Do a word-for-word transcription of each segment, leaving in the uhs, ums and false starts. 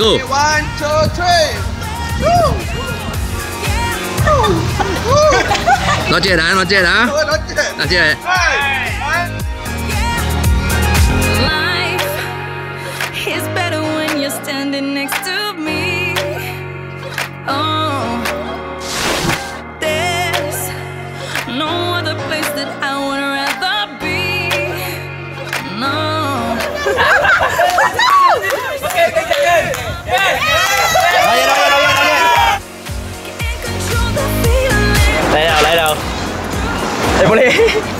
Go. One, two, three. Nói chuyện đã, nói chuyện đã. Nói chuyện. Nói chuyện. Life is better when you're standing next to me. Oh, there's no other place that I would rather be. No. Lấy đâu, lấy đâu. Đây, boleh.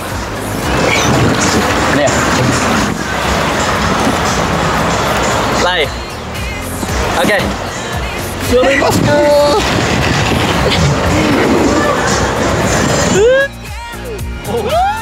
Ni. Lai. Okay. Sorry, bosku.